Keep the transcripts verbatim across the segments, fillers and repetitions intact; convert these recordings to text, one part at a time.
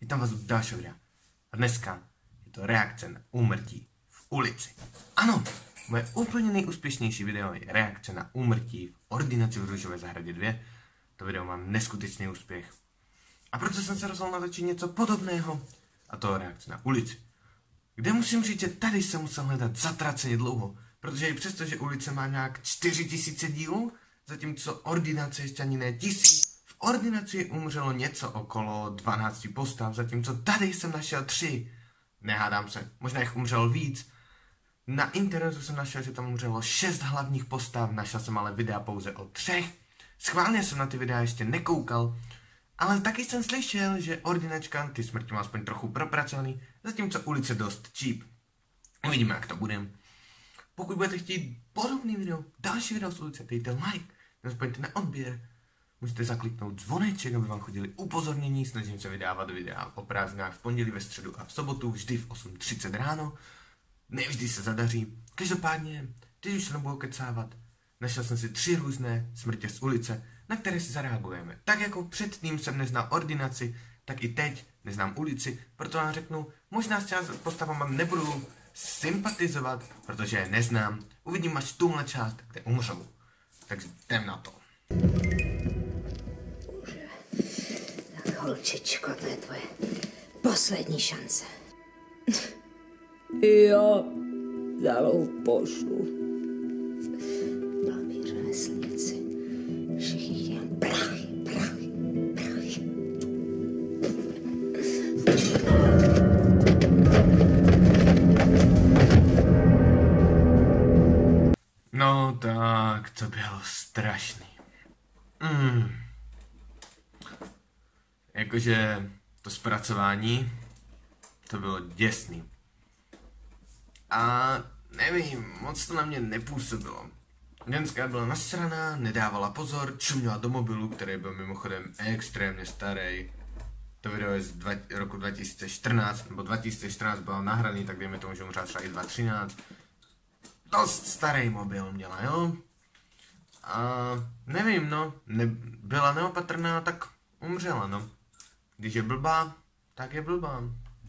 Vítám vás u dalšího videa. A dneska je to reakce na úmrtí v ulici. Ano, moje úplně nejúspěšnější video je reakce na úmrtí v ordinaci v Růžové zahradě dva. To video má neskutečný úspěch. A proto jsem se rozhodl natočit něco podobného, a to reakce na ulici. Kde musím říct, že tady jsem musel hledat zatraceně dlouho, protože i přesto, že ulice má nějak čtyři tisíce dílů, zatímco ordinace ještě ani ne tisíc, v ordinaci umřelo něco okolo dvanácti postav, zatímco tady jsem našel tři. Nehádám se, možná jich umřelo víc. Na internetu jsem našel, že tam umřelo šest hlavních postav, našel jsem ale videa pouze o třech. Schválně jsem na ty videa ještě nekoukal, ale taky jsem slyšel, že ordinačka, ty smrti má aspoň trochu propracovaný, zatímco ulice dost cheap. Uvidíme, jak to bude. Pokud budete chtít podobný video, další video z ulice, dejte like, nezapomeňte na odběr. Můžete zakliknout zvoneček, aby vám chodili upozornění, snažím se vydávat videa o prázdninách v pondělí, ve středu a v sobotu, vždy v osm třicet ráno. Nevždy se zadaří. Každopádně, teď už se nebudu kecávat. Našel jsem si tři různé smrti z ulice, na které si zareagujeme. Tak jako předtím jsem neznal ordinaci, tak i teď neznám ulici, proto vám řeknu, možná s část postavama nebudu sympatizovat, protože je neznám. Uvidím až tuhle část, kde umřou. Takže jdem na to. Bože, tak holčičko, to je tvoje poslední šance. Jo, za loupošu. Blbý řemeslníci. Všichni chtějí prachy, prachy, prachy. No tak, to bylo strašný. Mm. Jakože to zpracování, to bylo děsný. A nevím, moc to na mě nepůsobilo. Ženská byla nasraná, nedávala pozor, čuměla do mobilu, který byl mimochodem extrémně starý. To video je z dva, roku dva tisíce čtrnáct, nebo dva tisíce čtrnáct bylo nahraný, tak dejme tomu, že umřela třeba i dva tisíce třináct. Dost starý mobil měla, jo? A nevím, no, ne, byla neopatrná, tak umřela, no. Když je blbá, tak je blbá.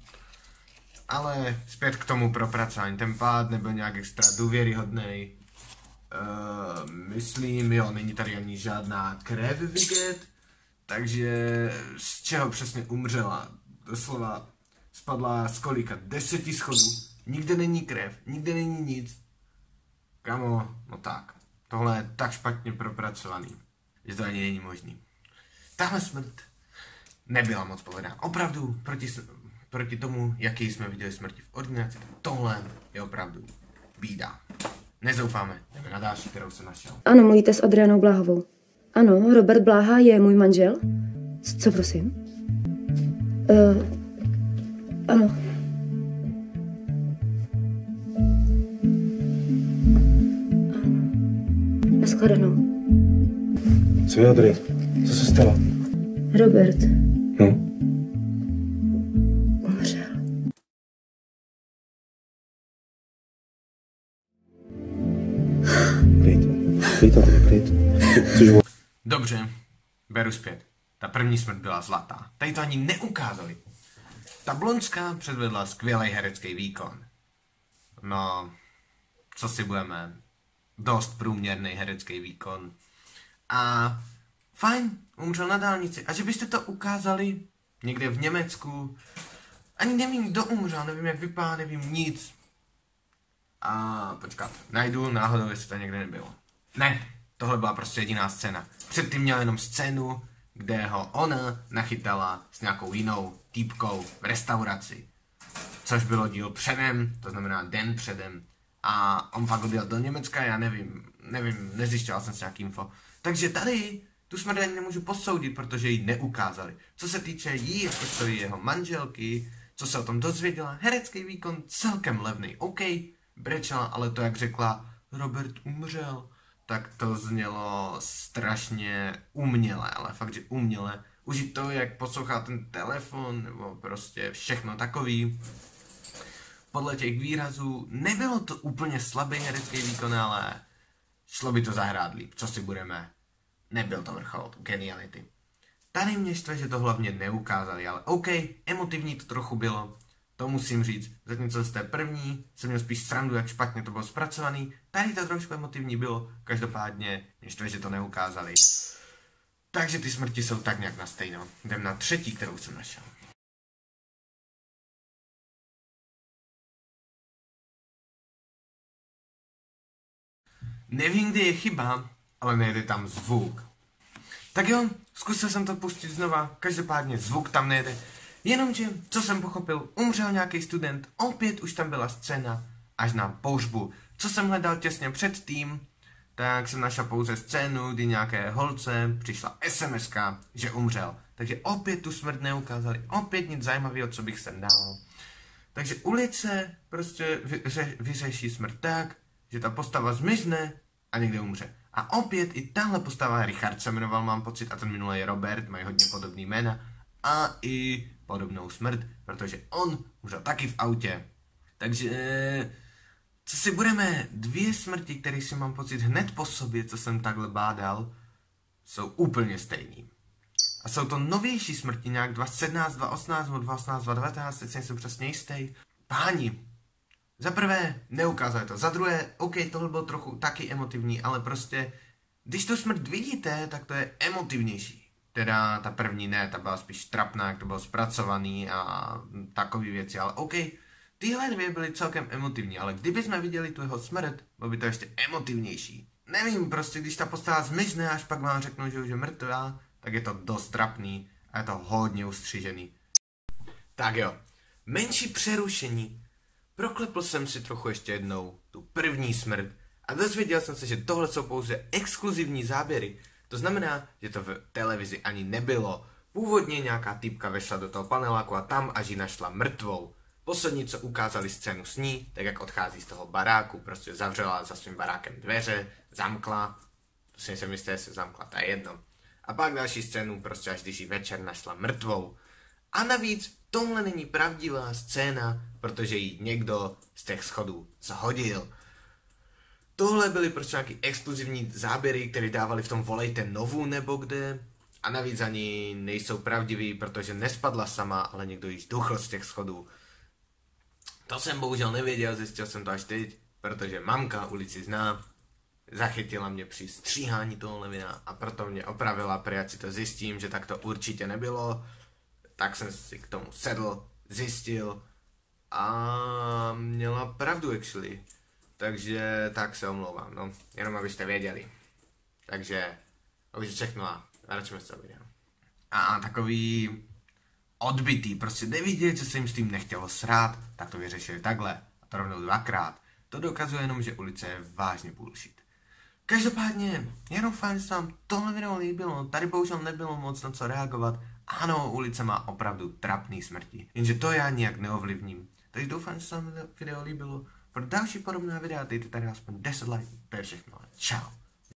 Ale zpět k tomu propracování, ten pád nebyl nějak extra důvěryhodný. Uh, myslím, jo, není tady ani žádná krev vidět, takže z čeho přesně umřela? Doslova spadla z kolika? Deseti schodů, nikde není krev, nikde není nic. Kamo, no tak, tohle je tak špatně propracovaný, že to ani není možný. Tahle smrt nebyla moc povedená. Opravdu, proti, proti tomu, jaký jsme viděli smrti v ordinaci, tohle je opravdu bída. Nezoufáme, jdeme na další, kterou jsem našel. Ano, mluvíte s Adrianou Bláhovou. Ano, Robert Bláha je můj manžel. Co prosím? Uh, ano. Naschledanou. Co je, Adri? Co se stalo? Robert. No? Umřel. Klid. Klid, Adri, klid. Což vo... Dobře, beru zpět. Ta první smrt byla zlatá. Tady to ani neukázali. Ta blondská předvedla skvělý herecký výkon. No, co si budeme... Dost průměrný herecký výkon. A fajn, umřel na dálnici. A že byste to ukázali někde v Německu. Ani nevím, kdo umřel, nevím, jak vypadá, nevím nic. A počkat, najdu náhodou, jestli to někde nebylo. Ne, tohle byla prostě jediná scéna. Předtím měl jenom scénu, kde ho ona nachytala s nějakou jinou týpkou v restauraci. Což bylo díl předem, to znamená den předem. A on pak odjel do Německa, já nevím, nevím, nezjišťoval jsem si nějaký info. Takže tady tu smrt ani nemůžu posoudit, protože ji neukázali. Co se týče jí, jakožto jeho manželky, co se o tom dozvěděla, herecký výkon celkem levný, OK, brečela, ale to jak řekla, Robert umřel, tak to znělo strašně uměle, ale fakt, že uměle. Už i to, jak poslouchá ten telefon, nebo prostě všechno takový. Podle těch výrazů nebylo to úplně slabý herecký výkon, ale šlo by to zahrát líp, co si budeme. Nebyl to vrchol geniality. Tady mě štve, že to hlavně neukázali, ale OK, emotivní to trochu bylo, to musím říct. Zatímco z té první jsem měl spíš srandu, jak špatně to bylo zpracovaný, tady to trošku emotivní bylo, každopádně mě štve, že to neukázali. Takže ty smrti jsou tak nějak na stejno. Jdem na třetí, kterou jsem našel. Nevím, kde je chyba, ale nejde tam zvuk. Tak jo, zkusil jsem to pustit znova, každopádně zvuk tam nejde. Jenomže, co jsem pochopil, umřel nějaký student, opět už tam byla scéna až na pohřbu. Co jsem hledal těsně předtím, tak jsem našel pouze scénu, kdy nějaké holce přišla es em eska, že umřel. Takže opět tu smrt neukázali, opět nic zajímavého, co bych sem dal. Takže ulice prostě vyře vyřeší smrt tak, že ta postava zmizne a někde umře. A opět i tahle postava, Richard se jmenoval, mám pocit, a ten minulý je Robert, mají hodně podobný jména. A i podobnou smrt, protože on umřel taky v autě. Takže, co si budeme, dvě smrti, které si mám pocit hned po sobě, co jsem takhle bádal, jsou úplně stejný. A jsou to novější smrti, nějak dva sedmnáct, dva osmnáct, dva osmnáct, dva devatenáct, teď jsem přesně jistý. Páni, za prvé neukázali to, za druhé, OK, tohle bylo trochu taky emotivní, ale prostě, když tu smrt vidíte, tak to je emotivnější. Teda ta první ne, ta byla spíš trapná, jak to bylo zpracovaný a takový věci, ale OK, tyhle dvě byly celkem emotivní, ale kdybychom viděli tu jeho smrt, bylo by to ještě emotivnější. Nevím, prostě když ta postava zmizne, až pak vám řeknu, že už je mrtvá, tak je to dost trapný a je to hodně ustřižený. Tak jo, menší přerušení. Proklepl jsem si trochu ještě jednou tu první smrt a dozvěděl jsem se, že tohle jsou pouze exkluzivní záběry. To znamená, že to v televizi ani nebylo. Původně nějaká týpka vešla do toho paneláku a tam až ji našla mrtvou. Poslední, co ukázali scénu s ní, tak jak odchází z toho baráku, prostě zavřela za svým barákem dveře, zamkla, to si nejsem jistý, jestli zamkla, to je jedno. A pak další scénu, prostě až když ji večer našla mrtvou. A navíc tohle není pravdivá scéna, protože ji někdo z těch schodů zhodil. Tohle byly prostě nějaký exkluzivní záběry, které dávali v tom Volejte Novu nebo kde. A navíc ani nejsou pravdivý, protože nespadla sama, ale někdo již duchl z těch schodů. To jsem bohužel nevěděl, zjistil jsem to až teď, protože mamka ulici zná. Zachytila mě při stříhání tohle videa a proto mě opravila, protože si to zjistím, že tak to určitě nebylo. Tak jsem si k tomu sedl, zjistil a měla pravdu actually. Takže tak se omlouvám, no, jenom abyste věděli. Takže, už všechno a vraťme se do videa. A takový odbitý, prostě neviděli, že se jim s tím nechtělo srát, tak to vyřešili takhle, a to rovnou dvakrát. To dokazuje jenom, že ulice je vážně bullshit. Každopádně, já doufám, že se vám tohle video líbilo, tady bohužel nebylo moc na co reagovat. Ano, ulice má opravdu trapný smrti, jenže to já nijak neovlivním. Takže doufám, že se vám video líbilo. Pro další podobná videa dejte tady aspoň deset lajků, to je všechno, čau.